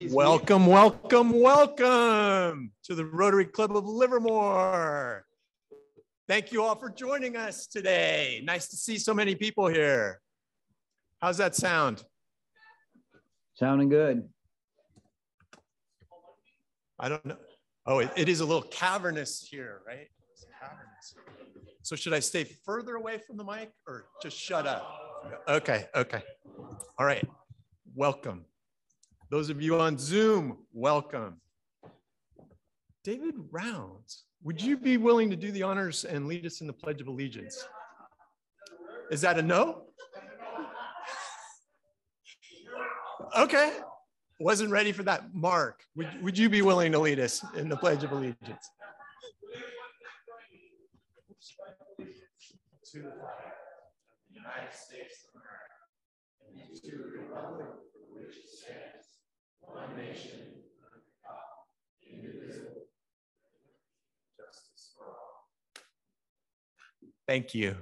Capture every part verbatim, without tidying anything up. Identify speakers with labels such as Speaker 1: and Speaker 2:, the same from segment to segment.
Speaker 1: Welcome, welcome, welcome to the Rotary Club of Livermore. Thank you all for joining us today. Nice to see so many people here. How's that sound?
Speaker 2: Sounding good.
Speaker 1: I don't know. Oh, it, it is a little cavernous here, right? It's cavernous. So should I stay further away from the mic or just shut up? Okay, okay. All right, welcome. Those of you on Zoom, welcome. David Rounds, would you be willing to do the honors and lead us in the Pledge of Allegiance? Is that a no? Okay, wasn't ready for that. Mark, would, would you be willing to lead us in the Pledge of Allegiance? To the United States of America, and to the republic for which it stands, one nation, under God, indivisible, justice for all. Thank you.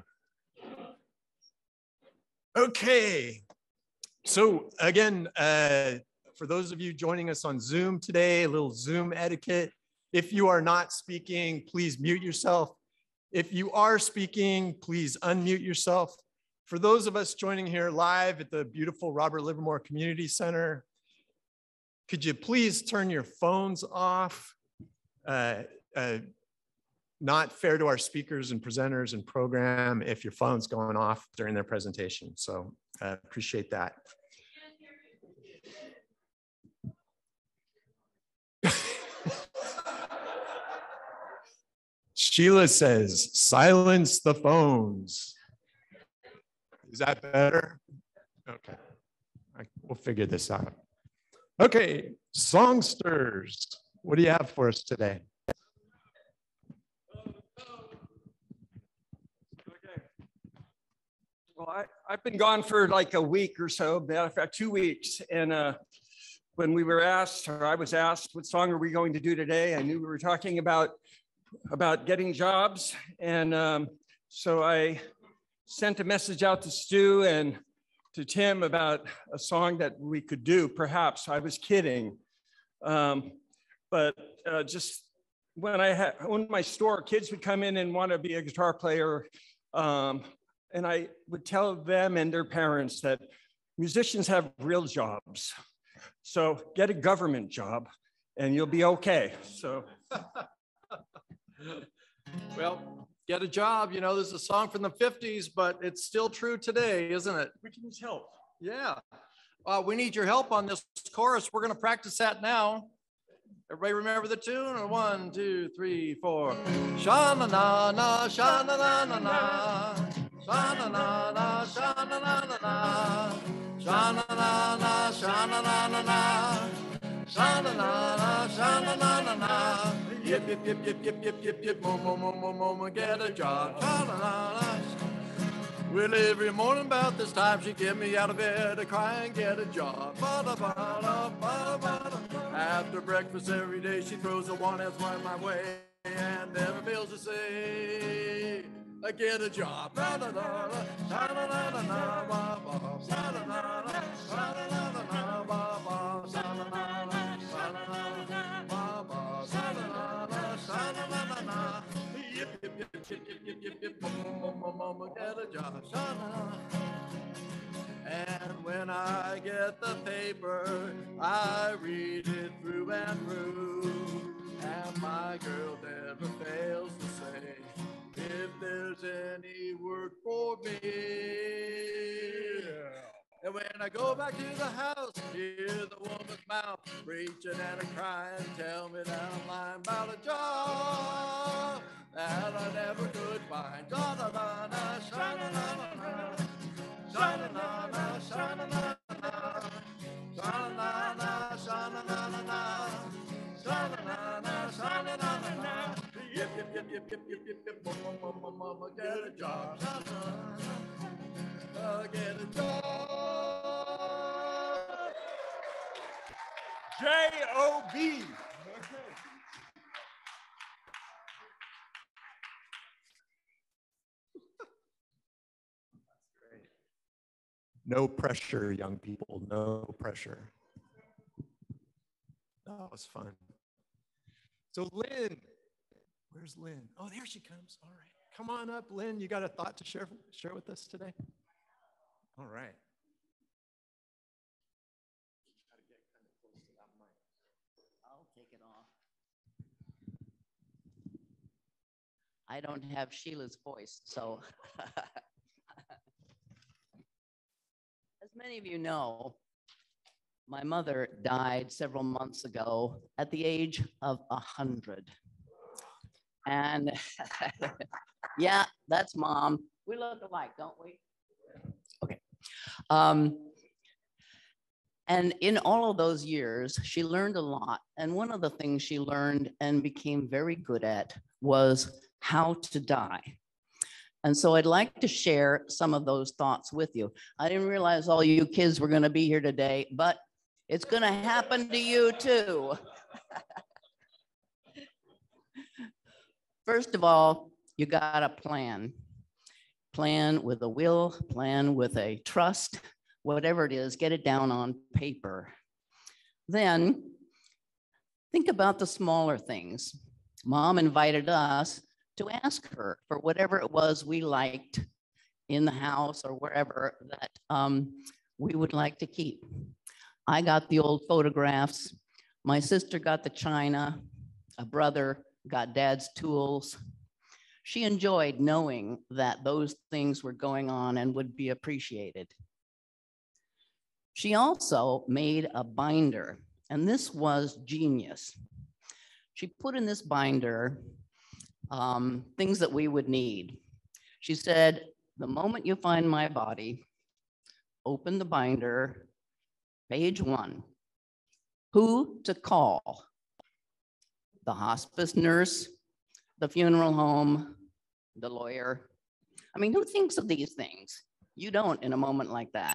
Speaker 1: Okay, so again, uh, for those of you joining us on Zoom today, a little Zoom etiquette. If you are not speaking, please mute yourself. If you are speaking, please unmute yourself. For those of us joining here live at the beautiful Robert Livermore Community Center, could you please turn your phones off? Uh, uh, not fair to our speakers and presenters and program if your phone's going off during their presentation. So uh, appreciate that. Sheila says, silence the phones. Is that better? Okay, I, we'll figure this out. Okay, songsters, what do you have for us today?
Speaker 3: Okay. Well, I, I've been gone for like a week or so, matter of fact, two weeks. And uh, when we were asked, or I was asked, what song are we going to do today? I knew we were talking about about getting jobs. And um, so I sent a message out to Stu and to Tim about a song that we could do, perhaps. I was kidding. Um, but uh, just when I had owned my store, kids would come in and want to be a guitar player. Um, and I would tell them and their parents that musicians have real jobs. So get a government job and you'll be okay. So.
Speaker 4: Well, get a job. You know, this is a song from the fifties, but it's still true today, isn't it?
Speaker 3: We can use help.
Speaker 4: Yeah. Uh, we need your help on this chorus. We're going to practice that now. Everybody remember the tune? One, two, three, four. Sha-na-na-na, sha-na-na-na-na. Sha-na-na-na, sha-na-na-na-na. Sha-na-na-na, sha-na-na-na-na. Sha-na-na-na, sha-na-na-na-na. Yip, yip, yip, yip, yip, yip, yip, yip, mo, mo, mo, mo, mo, mo, get a job. Sha-na-na-na. Well, every morning about this time, she get me out of bed to cry and get a job. Ba-da-ba-da, ba-da-ba-da. After breakfast every day, she throws a one else right my way and never fails to say, I get a job. Ba-da-da-da, sha-na-na-na-na, ba-ba, sha-na-na-na, sha-na-na-na-na, ba-ba, sha-na-na-na, sha-na-na-na, ba-ba, sha-na-na-na, sha-na-na-na-na. Yip, yip, yip, yip, yip, yip, yip, yip, mo, mo, mo, mo, get a job. Sha-na. And when I get the paper, I read it through and through. And my girl never fails to say, if there's any work for me. And when I go back to the house, hear the woman's mouth preaching and a crying, tell me that I'm lying about a job that I never could find. Da-da-da-da, sha-na-na-na-na. Sha-na-na-na, sha-na-na-na. Sha-na-na-na, sha-na-na-na. Sha-na-na-na, sha-na-na-na. Yip, yip, yip, yip, yip, yip, yip, yip, mama, mama, mama, get a job. Uh, get a job.
Speaker 3: J O B.
Speaker 1: No pressure, young people, no pressure. That was fun. So Lynn, where's Lynn? Oh, there she comes. All right. Come on up, Lynn. You got a thought to share, share with us today? All right.
Speaker 5: I'll take it off. I don't have Sheila's voice, so. As many of you know, my mother died several months ago at the age of a hundred. And yeah, that's mom. We look alike, don't we? Okay. Um, and in all of those years, she learned a lot. And one of the things she learned and became very good at was how to die. And so I'd like to share some of those thoughts with you. I didn't realize all you kids were going to be here today, but it's going to happen to you too. First of all, you got a plan. Plan with a will, plan with a trust, whatever it is, get it down on paper. Then think about the smaller things. Mom invited us to ask her for whatever it was we liked in the house or wherever that um, we would like to keep. I got the old photographs. My sister got the china. A brother got dad's tools. She enjoyed knowing that those things were going on and would be appreciated. She also made a binder, and this was genius. She put in this binder um, things that we would need. She said, the moment you find my body, open the binder, page one, who to call? The hospice nurse, the funeral home, the lawyer. I mean, who thinks of these things? You don't in a moment like that.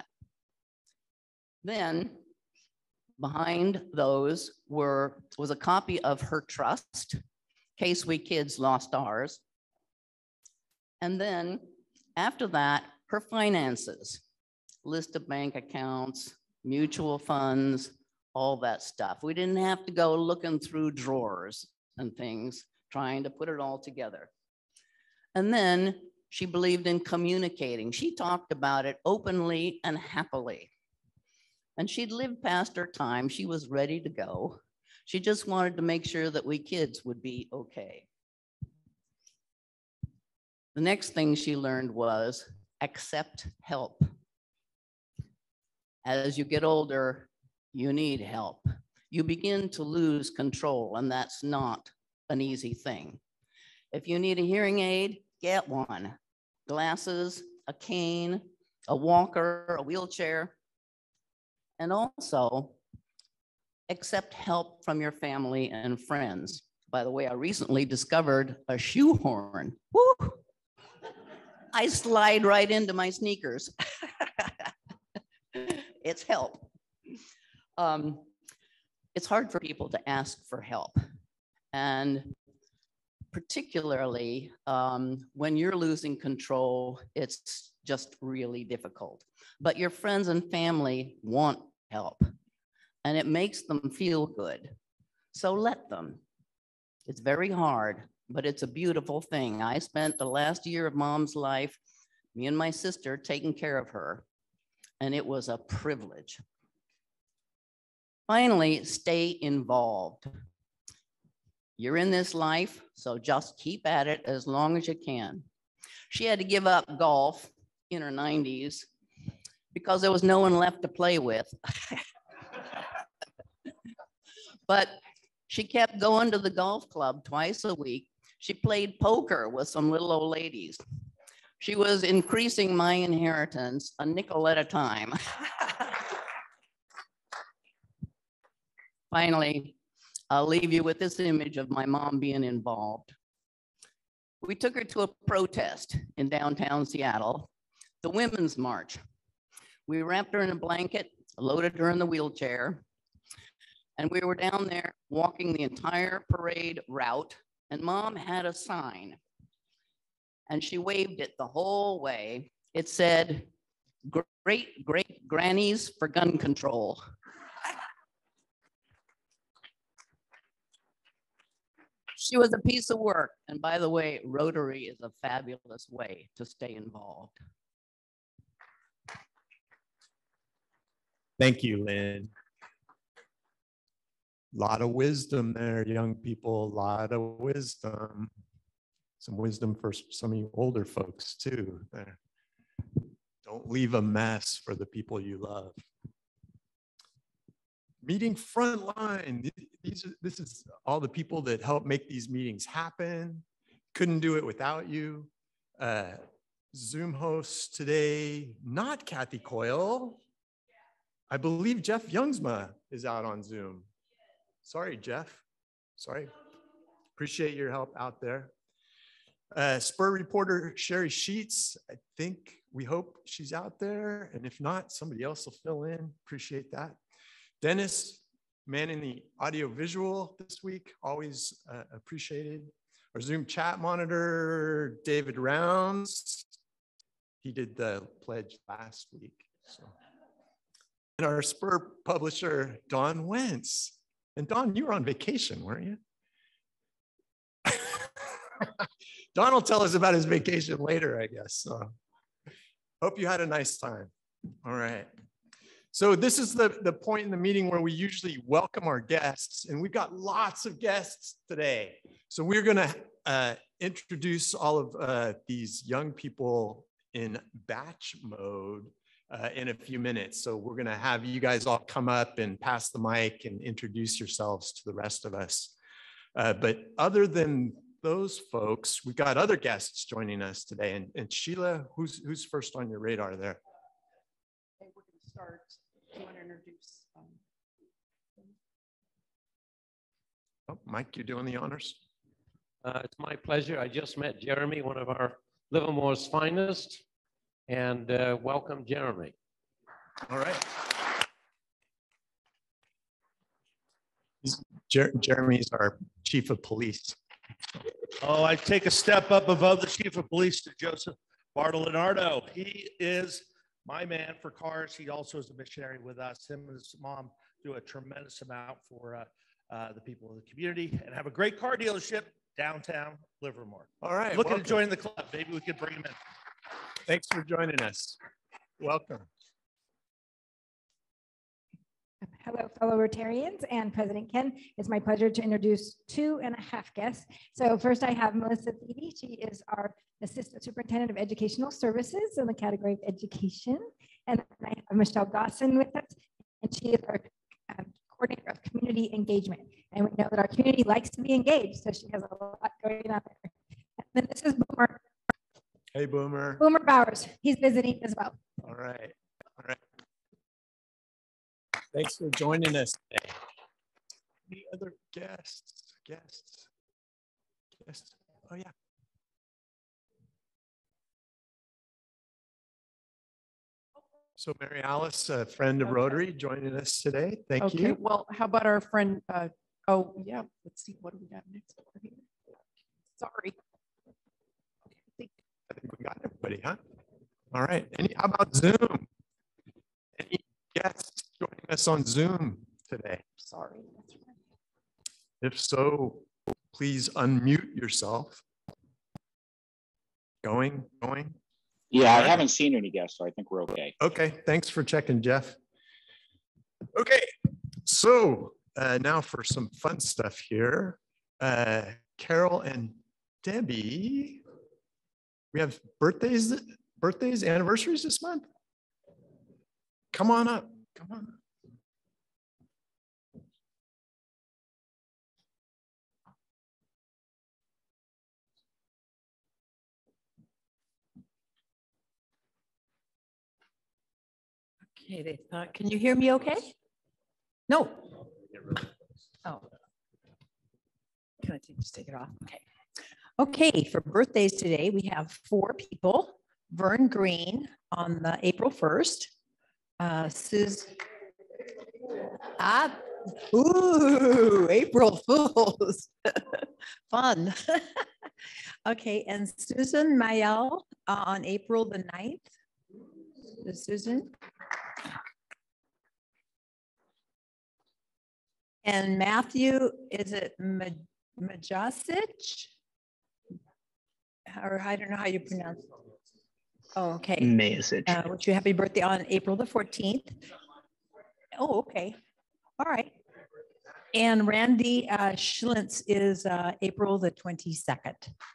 Speaker 5: Then behind those were was a copy of her trust, in case we kids lost ours. And then after that, her finances, list of bank accounts, mutual funds, all that stuff. We didn't have to go looking through drawers and things, trying to put it all together. And then she believed in communicating. She talked about it openly and happily. And she'd lived past her time. She was ready to go. She just wanted to make sure that we kids would be okay. The next thing she learned was accept help. As you get older, you need help. You begin to lose control, and that's not an easy thing. If you need a hearing aid, get one. Glasses, a cane, a walker, a wheelchair. And also, accept help from your family and friends. By the way, I recently discovered a shoehorn. Woo! I slide right into my sneakers. It's help. Um, it's hard for people to ask for help. And particularly um, when you're losing control, it's just really difficult. But your friends and family want help, and it makes them feel good. So let them. It's very hard, but it's a beautiful thing. I spent the last year of mom's life, me and my sister, taking care of her, and it was a privilege. Finally, stay involved. You're in this life, so just keep at it as long as you can. She had to give up golf in her nineties because there was no one left to play with. But she kept going to the golf club twice a week. She played poker with some little old ladies. She was increasing my inheritance a nickel at a time. Finally, I'll leave you with this image of my mom being involved. We took her to a protest in downtown Seattle, the Women's March. We wrapped her in a blanket, loaded her in the wheelchair, and we were down there walking the entire parade route, and mom had a sign, and she waved it the whole way. It said, "Great, great grannies for gun control." She was a piece of work. And by the way, Rotary is a fabulous way to stay involved.
Speaker 1: Thank you, Lynn. A lot of wisdom there, young people, a lot of wisdom. Some wisdom for some of you older folks too there. Don't leave a mess for the people you love. Meeting frontline. These are, this is all the people that help make these meetings happen. Couldn't do it without you. Uh, Zoom hosts today, not Kathy Coyle. I believe Jeff Youngsma is out on Zoom. Sorry, Jeff. Sorry. Appreciate your help out there. Uh, Spur reporter Sherry Sheets, I think, we hope she's out there. And if not, somebody else will fill in. Appreciate that. Dennis, manning the audio visual this week, always uh, appreciated. Our Zoom chat monitor, David Rounds. He did the pledge last week. So. And our Spur publisher, Don Wentz. And Don, you were on vacation, weren't you? Don will tell us about his vacation later, I guess. So hope you had a nice time. All right. So this is the, the point in the meeting where we usually welcome our guests, and we've got lots of guests today. So we're gonna uh, introduce all of uh, these young people in batch mode uh, in a few minutes. So we're gonna have you guys all come up and pass the mic and introduce yourselves to the rest of us. Uh, but other than those folks, we've got other guests joining us today. And, and Sheila, who's, who's first on your radar there?
Speaker 6: Okay, we're gonna start. Do you want to introduce? Um,
Speaker 1: Oh, Mike, you're doing the honors.
Speaker 7: Uh, it's my pleasure. I just met Jeremy, one of our Livermore's finest, and uh, welcome, Jeremy.
Speaker 1: All right. Jer Jeremy's our chief of police.
Speaker 8: Oh, I take a step up above the chief of police to Joseph Bartolonardo. He is my man for cars. He also is a missionary with us. Him and his mom do a tremendous amount for uh, uh, the people of the community and have a great car dealership downtown Livermore.
Speaker 1: All right.
Speaker 8: Looking
Speaker 1: welcome.
Speaker 8: to join the club. Maybe we could bring him in.
Speaker 1: Thanks for joining us. Welcome.
Speaker 9: Hello, fellow Rotarians and President Ken. It's my pleasure to introduce two and a half guests. So first I have Melissa Thede. She is our Assistant Superintendent of Educational Services in the category of education. And I have Michelle Dawson with us, and she is our um, Coordinator of Community Engagement. And we know that our community likes to be engaged, so she has a lot going on there. And then this is Boomer.
Speaker 1: Hey, Boomer.
Speaker 9: Boomer Bowers. He's visiting as well.
Speaker 1: All right. All right. Thanks for joining us today. Any other guests? Guests? Guests? Oh, yeah. So Mary Alice, a friend of
Speaker 6: Okay.
Speaker 1: Rotary, joining us today. Thank
Speaker 6: okay,
Speaker 1: you.
Speaker 6: well, how about our friend? Uh, oh, yeah. Let's see. What do we got next over here? Sorry. Okay, I think
Speaker 1: I think we got everybody, huh? All right. Any, how about Zoom? Any guests joining us on Zoom today?
Speaker 6: sorry. That's right.
Speaker 1: If so, please unmute yourself. Going, going.
Speaker 10: Yeah, I
Speaker 1: Right.
Speaker 10: haven't seen any guests, so I think we're okay.
Speaker 1: Okay, thanks for checking, Jeff. Okay, so uh, now for some fun stuff here. Uh, Carol and Debbie, we have birthdays, birthdays, anniversaries this month. Come on up, come on up.
Speaker 11: Okay, they thought, can you hear me okay? No. Oh. Can I take, just take it off? Okay. Okay, for birthdays today, we have four people. Vern Green on the April first. Uh, Sus. Ah, ooh, April Fools. Fun. Okay, and Susan Mayel uh, on April the ninth. Susan. And Matthew, is it Majasic. Or I don't know how you pronounce it. Oh, okay.
Speaker 12: Message.
Speaker 11: Uh, wish you happy birthday on April the fourteenth. Oh, okay. All right. And Randy uh, Schlintz is uh, April the twenty-second.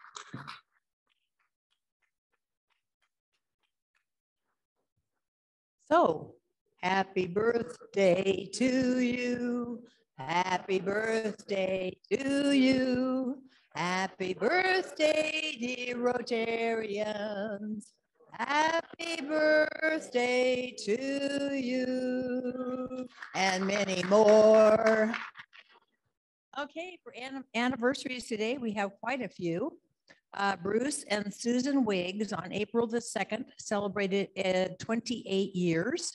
Speaker 11: So, happy birthday to you. Happy birthday to you. Happy birthday, dear Rotarians. Happy birthday to you. And many more. Okay, for an- anniversaries today, we have quite a few. Uh, Bruce and Susan Wiggs on April the second celebrated uh, twenty-eight years.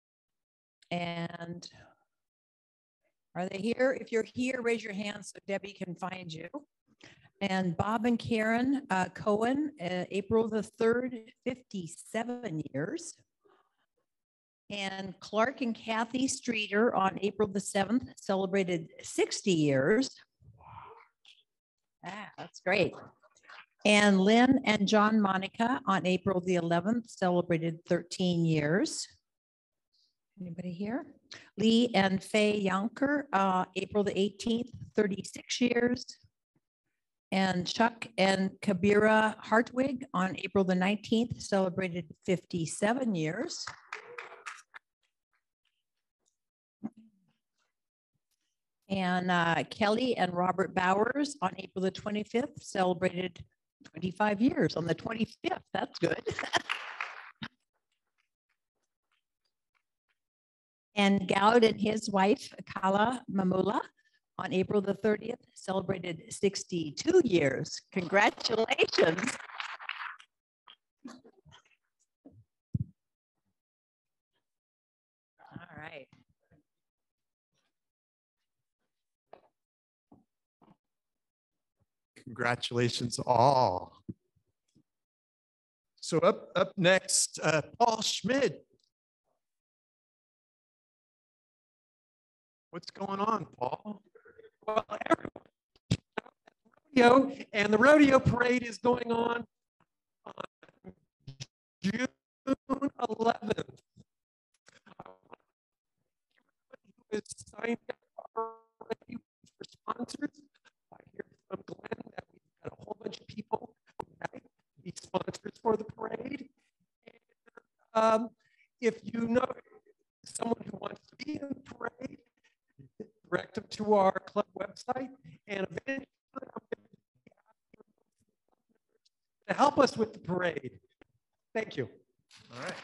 Speaker 11: And are they here? If you're here, raise your hand so Debbie can find you. And Bob and Karen uh, Cohen, uh, April the third, fifty-seven years. And Clark and Kathy Streeter on April the seventh celebrated sixty years. Ah, that's great. And Lynn and John Monica on April the eleventh celebrated thirteen years. Anybody here? Lee and Faye Yonker, uh, April the eighteenth, thirty-six years. And Chuck and Kabira Hartwig on April the nineteenth celebrated fifty-seven years. And uh, Kelly and Robert Bowers on April the twenty-fifth celebrated twenty-five years on the twenty-fifth. That's good. And Gowd and his wife, Kala Mamula, on April the thirtieth celebrated sixty-two years. Congratulations. All right.
Speaker 1: Congratulations all. So up, up next, uh, Paul Schmidt. What's going on, Paul?
Speaker 7: Well, rodeo, and the rodeo parade is going on on June eleventh. Who is signed up already for sponsors? I hear from Glenn that we've got a whole bunch of people who might be sponsors for the parade. And, um, if you know someone who wants to be in the parade, direct them to our club website, and eventually I'm going to help us with the parade. Thank you.
Speaker 1: All right.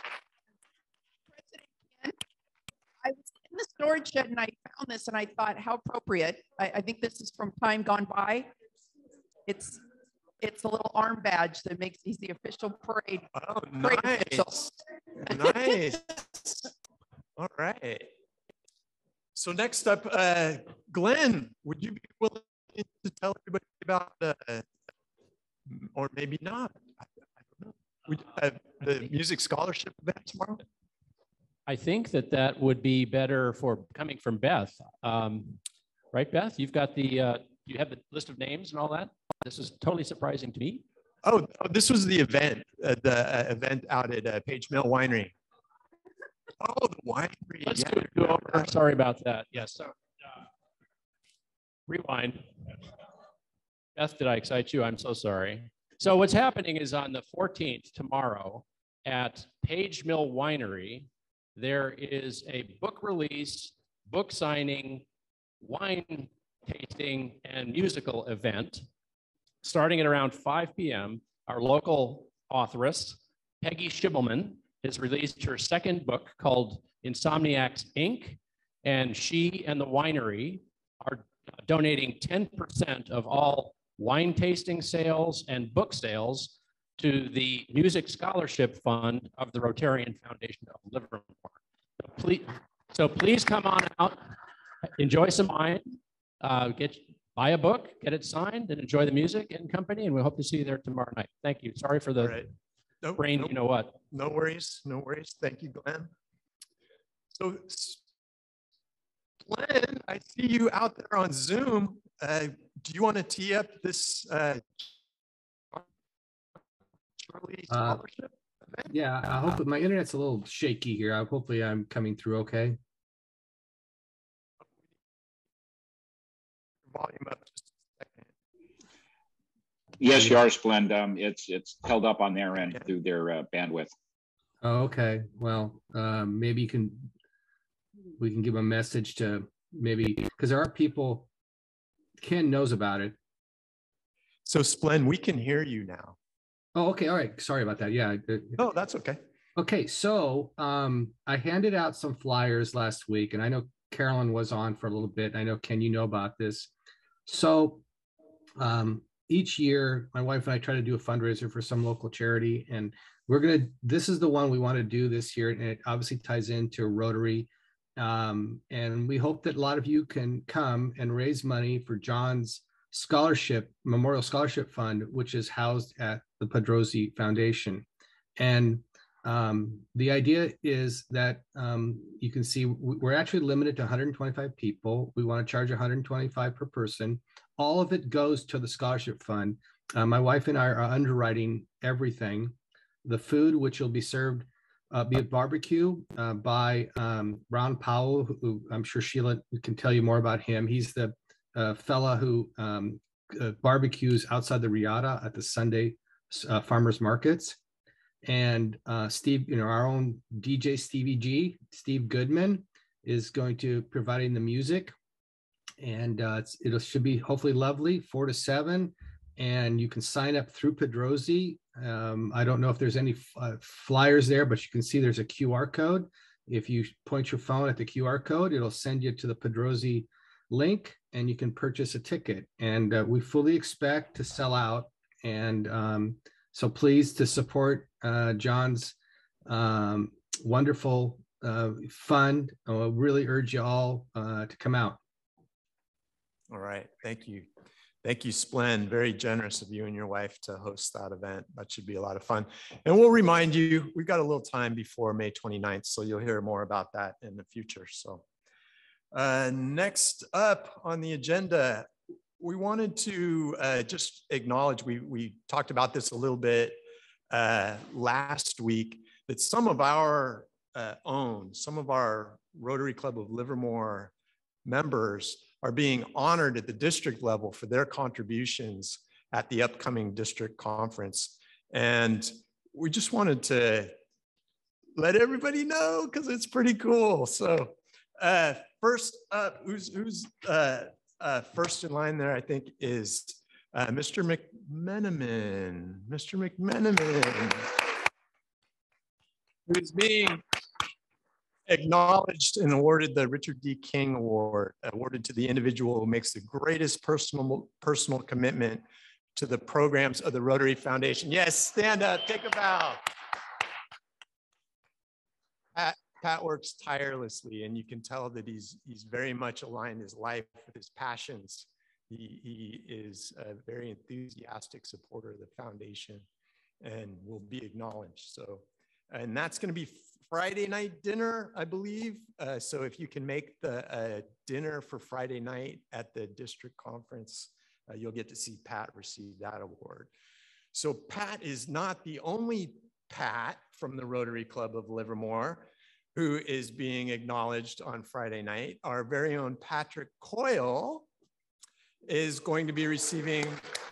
Speaker 6: I was in the storage shed and I found this and I thought, how appropriate. I, I think this is from time gone by. It's it's a little arm badge that makes these the official parade.
Speaker 1: Oh,
Speaker 6: parade
Speaker 1: nice.
Speaker 6: official.
Speaker 1: Nice. All right. So next up, uh, Glenn, would you be willing to tell everybody about the, uh, or maybe not, I, I don't know, would, uh, the music scholarship event tomorrow?
Speaker 7: I think that that would be better for coming from Beth. Um, right, Beth? You've got the, uh, you have the list of names and all that? This is totally surprising to me.
Speaker 1: Oh, this was the event, uh, the uh, event out at uh, Page Mill Winery. Oh, the winery.
Speaker 7: Let's
Speaker 1: yeah.
Speaker 7: do, do over. Sorry about that. Yes. So, uh, rewind. Beth, did I excite you? I'm so sorry. So what's happening is on the fourteenth, tomorrow, at Page Mill Winery, there is a book release, book signing, wine tasting, and musical event starting at around five p m Our local authoress, Peggy Schibelman, has released her second book called Insomniacs, Incorporated, and she and the winery are donating ten percent of all wine tasting sales and book sales to the Music Scholarship Fund of the Rotarian Foundation of Livermore. So please, so please come on out, enjoy some wine, uh, get buy a book, get it signed, and enjoy the music and company, and we hope to see you there tomorrow night. Thank you. Sorry for the
Speaker 1: Right. Nope,
Speaker 7: brain,
Speaker 1: nope.
Speaker 7: you know what.
Speaker 1: No worries, no worries. Thank you, Glenn. So, Glenn, I see you out there on Zoom. uh, do you want to tee up this uh, Charlie
Speaker 12: Uh,
Speaker 1: scholarship?
Speaker 12: Yeah, I hope my internet's a little shaky here. I hopefully I'm coming through okay.
Speaker 1: Volume up just a second.
Speaker 10: Yes, you are, Splend. Um, it's it's held up on their end through their uh, bandwidth.
Speaker 12: Oh, okay. Well, um, maybe you can, we can give a message to maybe, because there are people, Ken knows about it.
Speaker 1: So Splen, we can hear you now.
Speaker 12: Oh, okay. All right. Sorry about that. Yeah.
Speaker 1: Oh, that's okay.
Speaker 12: Okay. So um, I handed out some flyers last week, and I know Carolyn was on for a little bit. I know, Ken, you know about this. So um, each year, my wife and I try to do a fundraiser for some local charity, and we're going to, this is the one we want to do this year. And it obviously ties into Rotary. Um, and we hope that a lot of you can come and raise money for John's scholarship, Memorial Scholarship Fund, which is housed at the Pedrosi Foundation. And um, the idea is that um, you can see we're actually limited to one hundred twenty-five people. We want to charge one hundred twenty-five per person. All of it goes to the scholarship fund. Uh, my wife and I are underwriting everything. The food, which will be served, uh, be a barbecue uh, by um, Ron Powell, who I'm sure Sheila can tell you more about him. He's the uh, fella who um, uh, barbecues outside the Riata at the Sunday uh, farmers markets. And uh, Steve, you know, our own D J Stevie G, Steve Goodman, is going to providing the music. And uh, it's, it should be hopefully lovely, four to seven. And you can sign up through Pedrosi. Um, I don't know if there's any uh, flyers there, but you can see there's a Q R code. If you point your phone at the Q R code, it'll send you to the Pedrosi link and you can purchase a ticket. And uh, we fully expect to sell out. And um, so please to support uh, John's um, wonderful uh, fund. I will really urge you all uh, to come out.
Speaker 1: All right, thank you. Thank you, Splen. Very generous of you and your wife to host that event. That should be a lot of fun. And we'll remind you, we've got a little time before May twenty-ninth, so you'll hear more about that in the future. So uh, next up on the agenda, we wanted to uh, just acknowledge, we, we talked about this a little bit uh, last week, that some of our uh, own, some of our Rotary Club of Livermore members are being honored at the district level for their contributions at the upcoming district conference. And we just wanted to let everybody know because it's pretty cool. So uh, first up, who's, who's uh, uh, first in line there, I think, is uh, Mister McMenamin. Mister McMenamin, who's being acknowledged and awarded the Richard D. King Award, awarded to the individual who makes the greatest personal personal commitment to the programs of the Rotary Foundation. Yes, stand up, take a bow. Pat, Pat works tirelessly, and you can tell that he's he's very much aligned his life with his passions. He, he is a very enthusiastic supporter of the foundation and will be acknowledged. So, and that's going to be Friday night dinner, I believe. Uh, so if you can make the uh, dinner for Friday night at the district conference, uh, you'll get to see Pat receive that award. So Pat is not the only Pat from the Rotary Club of Livermore who is being acknowledged on Friday night. Our very own Patrick Coyle is going to be receiving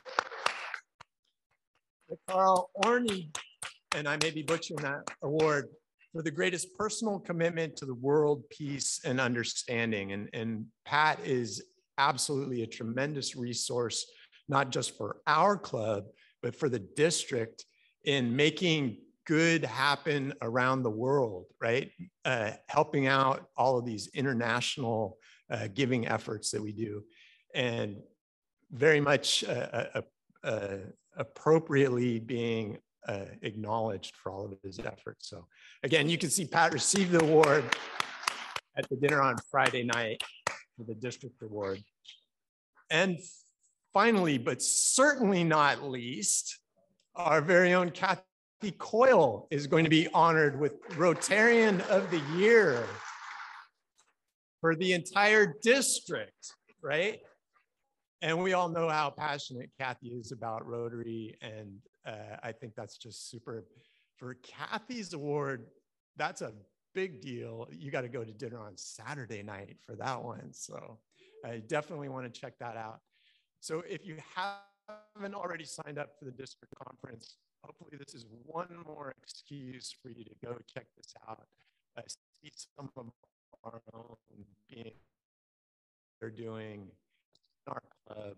Speaker 1: the Carl Orney, and I may be butchering that award, for the greatest personal commitment to the world, peace, and understanding. And, and Pat is absolutely a tremendous resource, not just for our club, but for the district in making good happen around the world, right? Uh, helping out all of these international uh, giving efforts that we do. And very much uh, uh, uh, appropriately being Uh, acknowledged for all of his efforts. So again, you can see Pat receive the award at the dinner on Friday night for the district award. And finally, but certainly not least, our very own Kathy Coyle is going to be honored with Rotarian of the Year for the entire district, right? and we all know how passionate Kathy is about Rotary, and uh, I think that's just super. For Kathy's award, that's a big deal. You got to go to dinner on Saturday night for that one. So I definitely want to check that out. So if you haven't already signed up for the district conference, hopefully this is one more excuse for you to go check this out. Uh, see some of our own being they're doing in our club,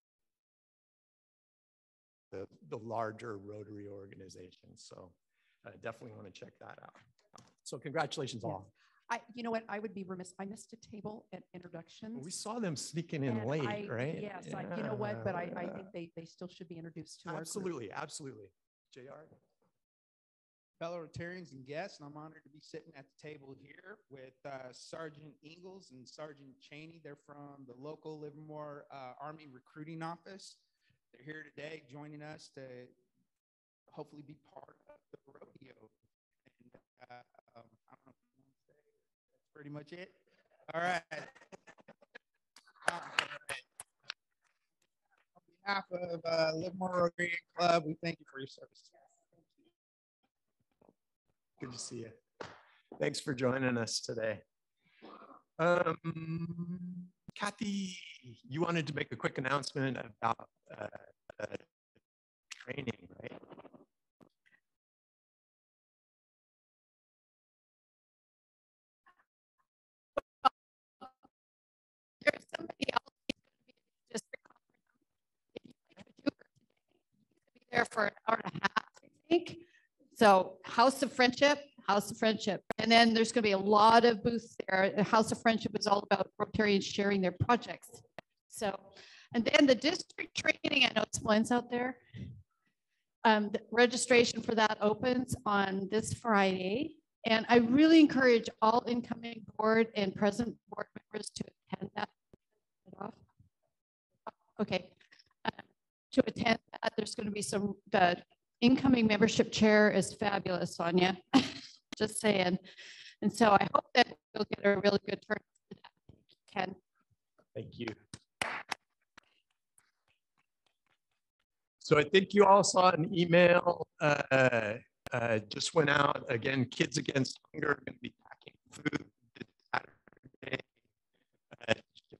Speaker 1: the, the larger Rotary organization. So I definitely want to check that out. So congratulations
Speaker 6: Yes.
Speaker 1: all.
Speaker 6: I, you know what, I would be remiss, I missed a table at introductions.
Speaker 1: We saw them sneaking in
Speaker 6: and
Speaker 1: late,
Speaker 6: I-
Speaker 1: right?
Speaker 6: Yes, I, you know what, but I, I think they, they still should be introduced to our group.
Speaker 1: Absolutely, absolutely. J R?
Speaker 13: Fellow Rotarians and guests, and I'm honored to be sitting at the table here with uh, Sergeant Ingalls and Sergeant Cheney. They're from the local Livermore uh, Army Recruiting Office. They're here today joining us to hopefully be part of the rodeo. And uh, um, I don't know if you want to say, that's pretty much it. All right. Uh, on behalf of uh, Livermore Rotary Club, we thank you for your service.
Speaker 1: Good to see you. Thanks for joining us today. Um, Kathy, you wanted to make a quick announcement about uh, uh, training, right?
Speaker 14: There's somebody else who's going to be at the district conference. If you'd like to do her today, he's going to be there for an hour and a half, I think. So House of Friendship, House of Friendship. And then there's going to be a lot of booths there. The House of Friendship is all about Rotarians sharing their projects. So, and then the district training, I know it's Blends out there. Um, the registration for that opens on this Friday. And I really encourage all incoming board and present board members to attend that. Okay, uh, to attend that, there's going to be some, the incoming membership chair is fabulous, Sonia, just saying. And so I hope that we'll get a really good turn for that. Ken.
Speaker 1: Thank you. So I think you all saw an email uh, uh, just went out. Again, Kids Against Hunger are going to be packing food this Saturday. Uh,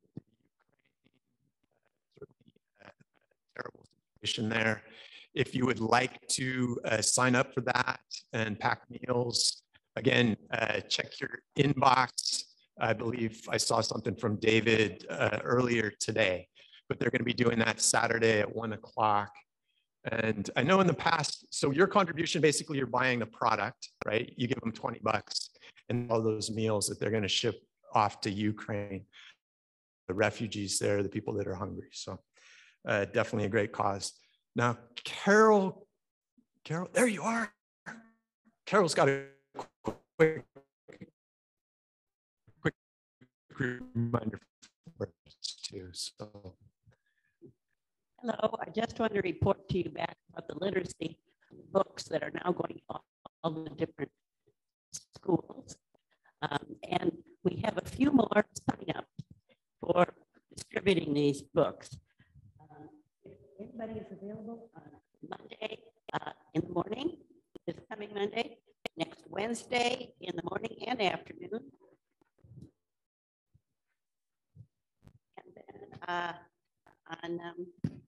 Speaker 1: uh, terrible situation there. If you would like to uh, sign up for that and pack meals, again, uh, check your inbox. I believe I saw something from David uh, earlier today, but they're going to be doing that Saturday at one o'clock. And I know in the past, so your contribution, basically you're buying the product, right? You give them twenty bucks and all those meals that they're going to ship off to Ukraine, the refugees there, the people that are hungry. So uh, definitely a great cause. Now, Carol, Carol, there you are. Carol's got a quick, quick reminder for us too. So.
Speaker 15: Hello, I just want to report to you back about the literacy books that are now going to all the different schools. Um, and we have a few more sign-ups for distributing these books. Uh, if anybody is available on Monday uh, in the morning, this coming Monday, next Wednesday in the morning and afternoon. And then uh, on um,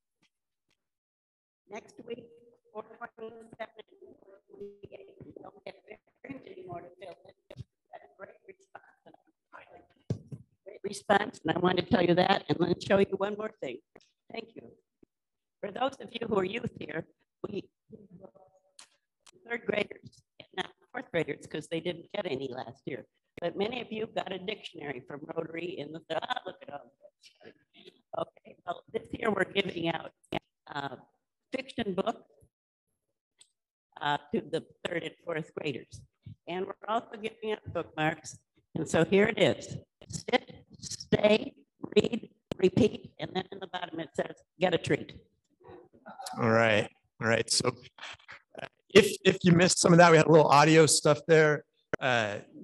Speaker 15: next week, four twenty-seven and four twenty-eight. We don't have veterans anymore to fill it. That's a great response. Great response, and I wanted to tell you that, and then show you one more thing. Thank you. For those of you who are youth here, we third graders, not fourth graders, because they didn't get any last year. But many of you got a dictionary from Rotary in the ah, look at all this. Okay, well, this year we're giving out uh, fiction book uh, to the third and fourth graders. And we're also giving out bookmarks. And so here it is. Sit, stay, read, repeat, and then in the bottom it says, get a treat.
Speaker 1: All right. All right. So uh, if, if you missed some of that, we had a little audio stuff there. Uh,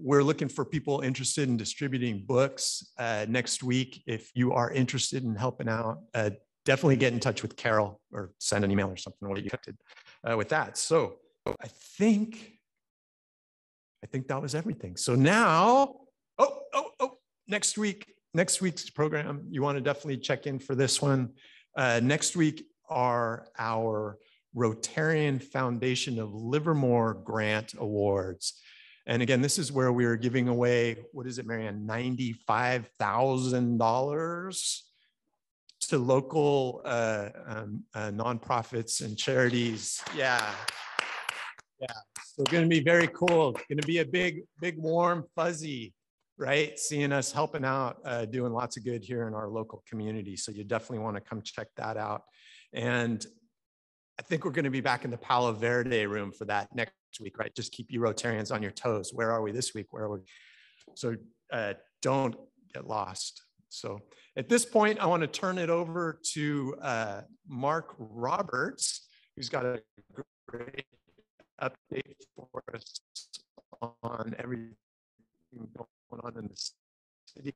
Speaker 1: we're looking for people interested in distributing books uh, next week. If you are interested in helping out, uh, definitely get in touch with Carol or send an email or something what you did uh, with that. So I think, I think that was everything. So now, oh, oh, oh, next week, next week's program, you want to definitely check in for this one. Uh, next week are our Rotarian Foundation of Livermore Grant Awards. And again, this is where we are giving away, what is it, Marianne, ninety-five thousand dollars to local uh, um, uh, nonprofits and charities. Yeah, yeah. So going to be very cool. Going to be a big, big, warm, fuzzy, right? Seeing us helping out, uh, doing lots of good here in our local community. So you definitely want to come check that out. And I think we're going to be back in the Palo Verde room for that next week, right? Just keep you Rotarians on your toes. Where are we this week? Where are we? So uh, don't get lost. So at this point, I want to turn it over to uh, Mark Roberts, who's got a great update for us on everything going on in the city.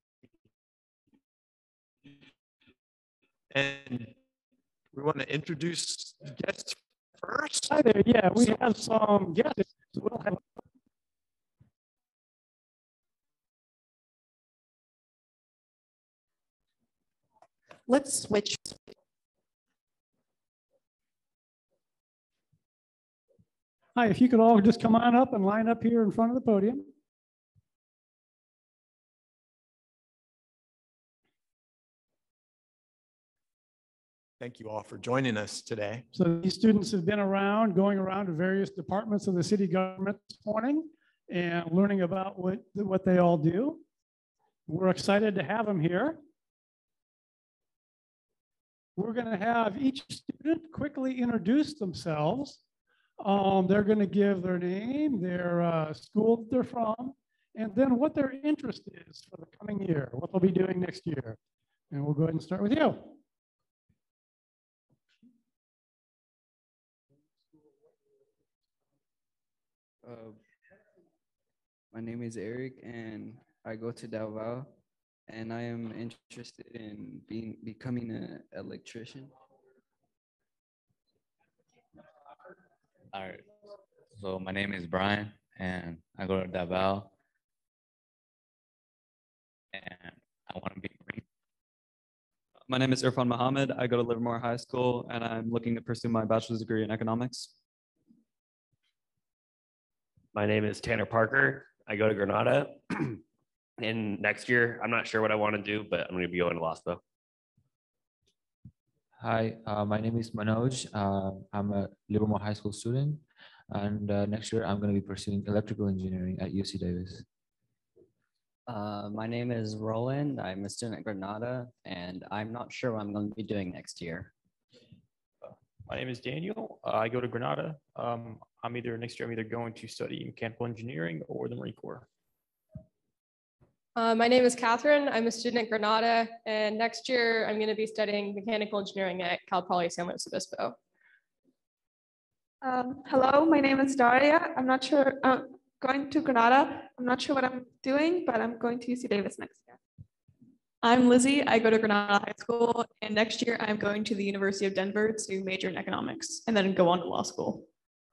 Speaker 1: And we want to introduce guests first.
Speaker 16: Hi there. Yeah, we have some guests. We'll have
Speaker 6: Let's switch.
Speaker 16: Hi, if you could all just come on up and line up here in front of the podium.
Speaker 1: Thank you all for joining us today.
Speaker 16: So these students have been around, going around to various departments of the city government this morning and learning about what, what they all do. We're excited to have them here. We're going to have each student quickly introduce themselves. Um, they're going to give their name, their uh, school that they're from, and then what their interest is for the coming year, what they'll be doing next year. And we'll go ahead and start with you.
Speaker 17: Uh, my name is Eric, and I go to Davao, and I am interested in being becoming an electrician.
Speaker 18: All right. So my name is Brian, and I go to Davao, and I want to be Marine.
Speaker 19: My name is Irfan Mohammed. I go to Livermore High School, and I'm looking to pursue my bachelor's degree in economics.
Speaker 20: My name is Tanner Parker. I go to Granada. And next year, I'm not sure what I want to do, but I'm going to be going to Laspo.
Speaker 21: Hi, uh, my name is Manoj. Uh, I'm a Livermore High School student. And uh, next year, I'm going to be pursuing electrical engineering at U C Davis.
Speaker 22: Uh, my name is Roland. I'm a student at Granada, and I'm not sure what I'm going to be doing next year.
Speaker 23: My name is Daniel. Uh, I go to Granada. Um, I'm either next year, I'm either going to study mechanical engineering or the Marine Corps.
Speaker 24: Uh, my name is Catherine. I'm a student at Granada, and next year I'm going to be studying mechanical engineering at Cal Poly San Luis Obispo.
Speaker 25: Um, hello, my name is Daria. I'm not sure, uh, going to Granada. I'm not sure what I'm doing, but I'm going to U C Davis next year.
Speaker 26: I'm Lizzie. I go to Granada High School, and next year I'm going to the University of Denver to major in economics and then go on to law school.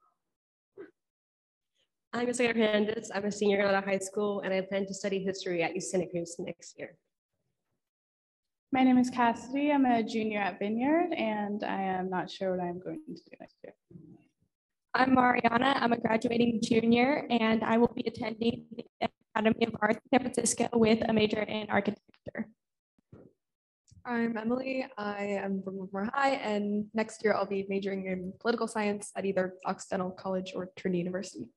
Speaker 27: I'm Isaiah Hernandez. I'm a senior at High School, and I plan to study history at U Santa Cruz next year.
Speaker 28: My name is Cassidy. I'm a junior at Vineyard, and I am not sure what I'm going to do next year.
Speaker 29: I'm Mariana. I'm a graduating junior, and I will be attending the Academy of Arts in San Francisco with a major in architecture.
Speaker 30: I'm Emily. I am from Livermore High, and next year I'll be majoring in political science at either Occidental College or Trinity University.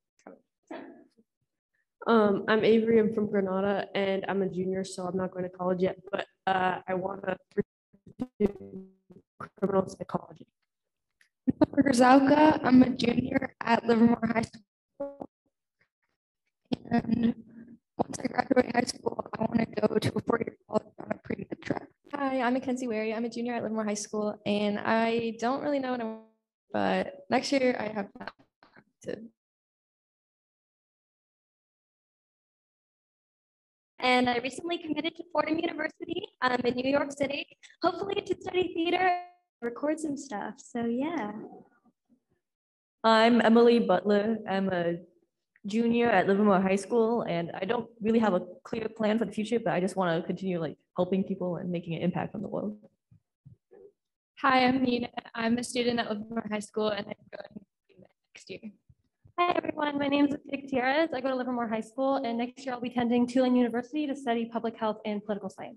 Speaker 27: Um, I'm Avery. I'm from Granada, and I'm a junior, so I'm not going to college yet, but uh, I want to pursue criminal psychology.
Speaker 29: I'm Grzałka. I'm a junior at Livermore High School, and once I graduate high school, I want to go to a four-year college on a pre-med track.
Speaker 31: Hi, I'm Mackenzie Wary. I'm a junior at Livermore High School, and I don't really know what I want, but next year I have to
Speaker 29: And I recently committed to Fordham University um, in New York City, hopefully to study theater, record some stuff. So yeah.
Speaker 2: I'm Emily Butler. I'm a junior at Livermore High School, and I don't really have a clear plan for the future, but I just want to continue like helping people and making an impact on the world.
Speaker 31: Hi, I'm Nina. I'm a student at Livermore High School and I'm going to next year. Hi everyone, my name is Gutierrez. I go to Livermore High School and next year I'll be attending Tulane University to study public health and political science.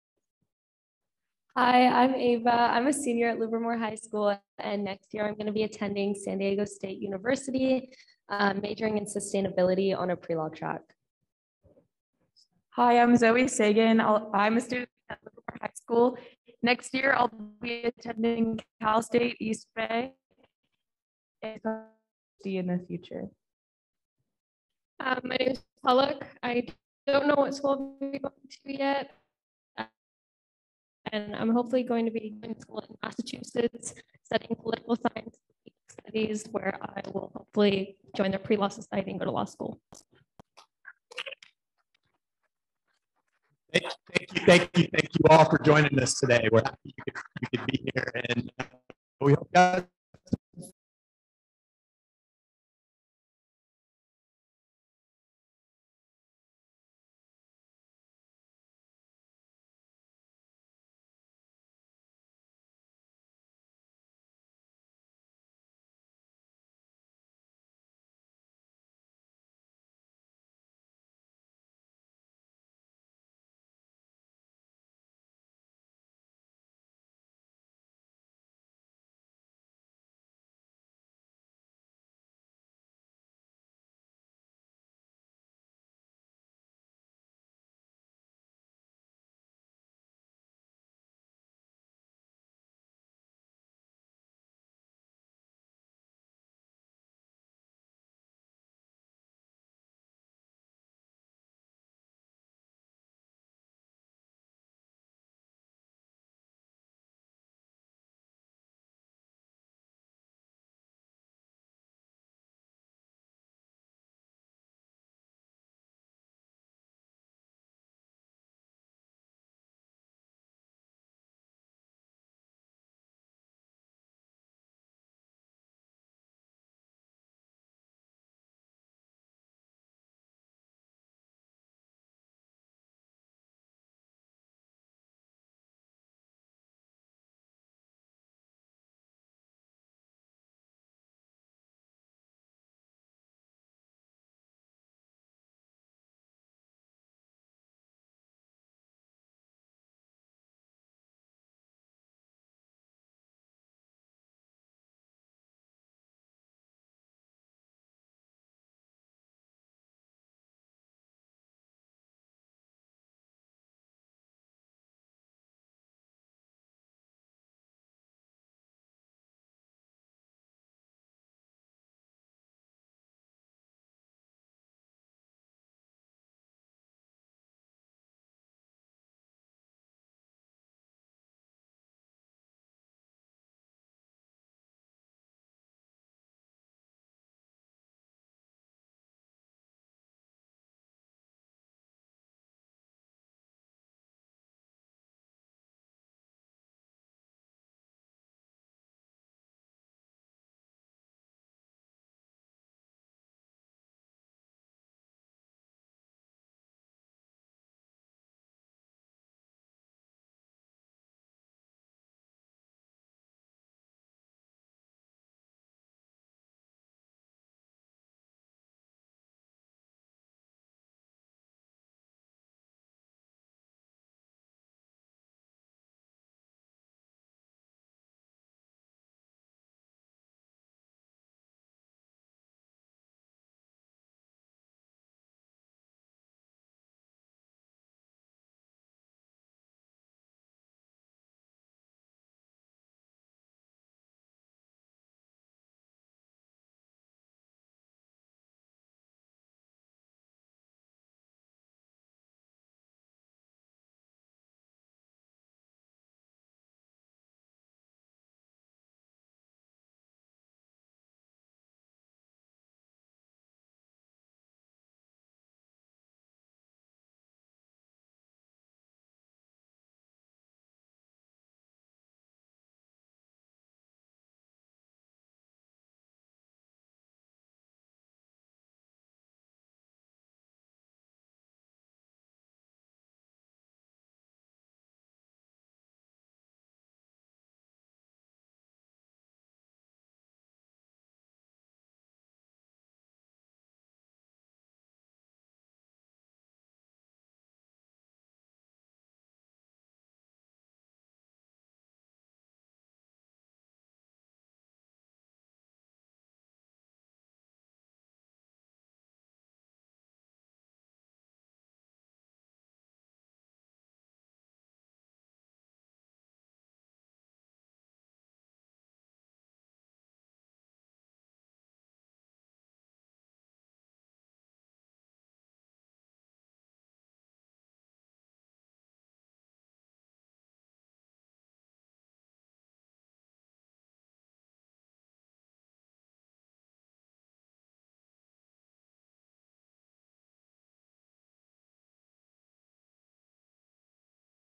Speaker 31: Hi, I'm Ava. I'm a senior at Livermore High School and next year I'm going to be attending San Diego State University, uh, majoring in sustainability on a pre-law track.
Speaker 25: Hi, I'm Zoe Sagan. I'll, I'm a student at Livermore High School. Next year, I'll be attending Cal State East Bay and see in the future.
Speaker 31: Um, my name is Pollock. I don't know what school I'm going to yet. And I'm hopefully going to be going to school in Massachusetts, studying political science studies, where I will hopefully join the pre-law society and go to law school.
Speaker 1: Thank, thank you, thank you, thank you all for joining us today. We're happy you could, you could be here, and we hope you guys